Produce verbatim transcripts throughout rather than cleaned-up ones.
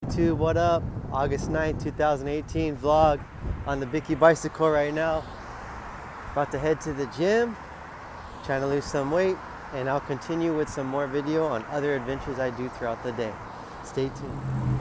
YouTube, what up? August ninth, two thousand eighteen vlog on the Biki bicycle right now. About to head to the gym, trying to lose some weight, and I'll continue with some more video on other adventures I do throughout the day. Stay tuned.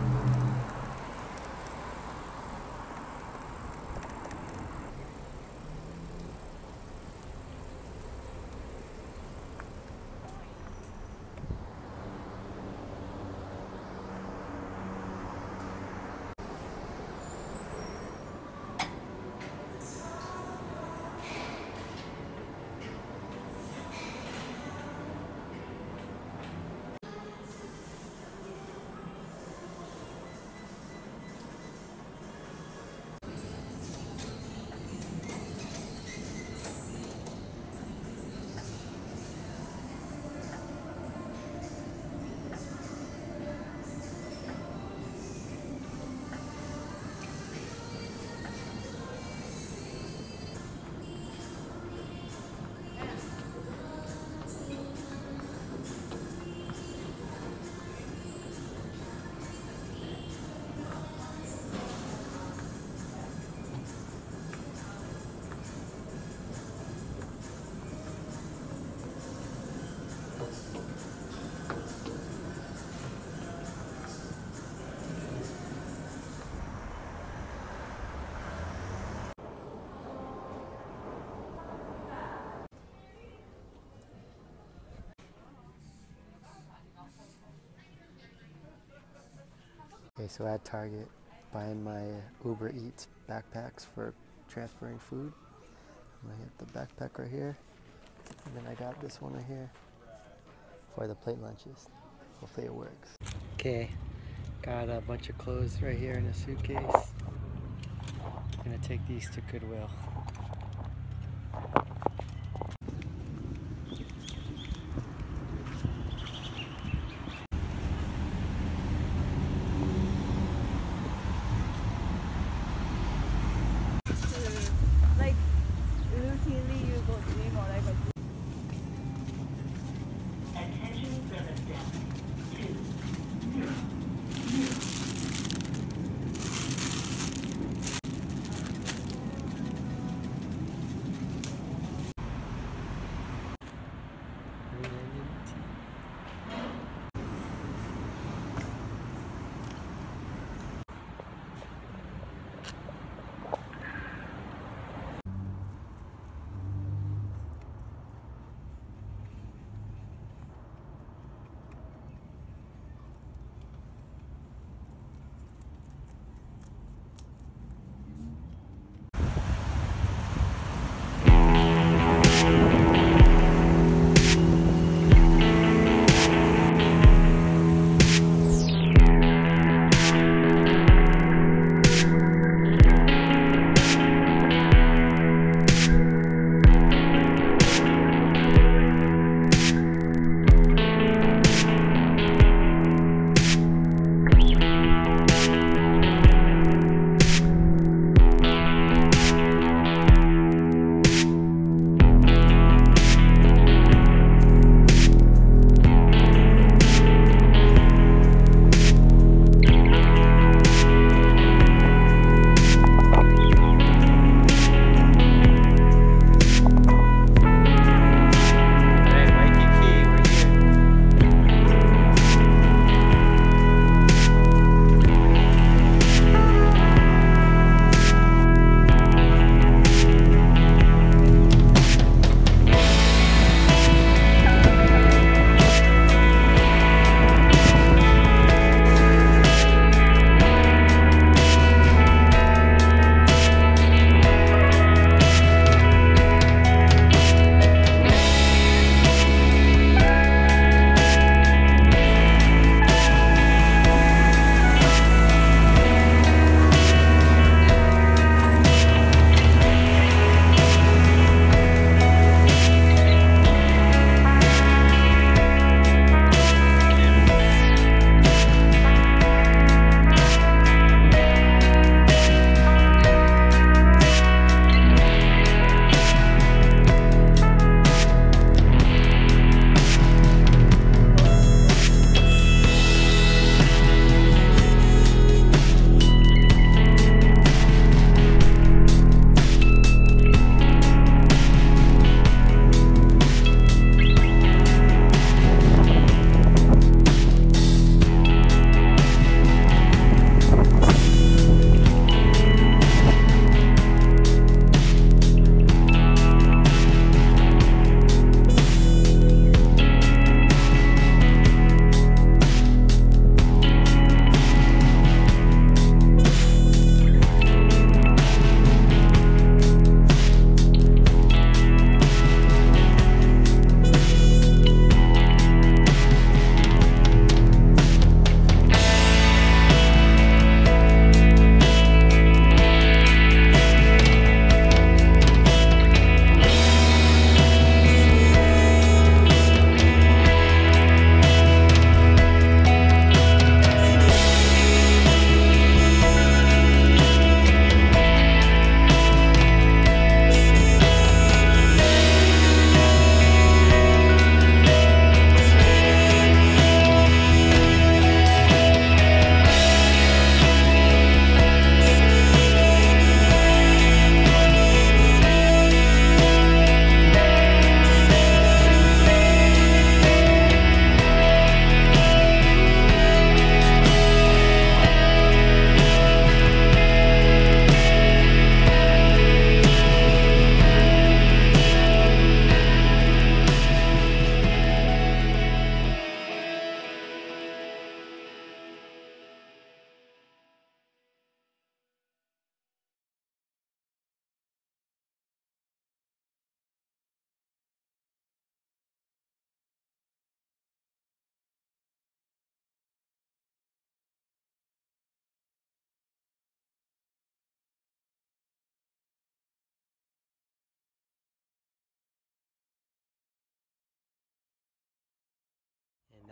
Okay, so at Target, buying my Uber Eats backpacks for transferring food. I'm gonna hit the backpack right here, and then I got this one right here for the plate lunches. Hopefully it works. Okay, got a bunch of clothes right here in a suitcase. Gonna take these to Goodwill.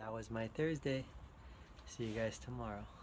that was my Thursday. See you guys tomorrow.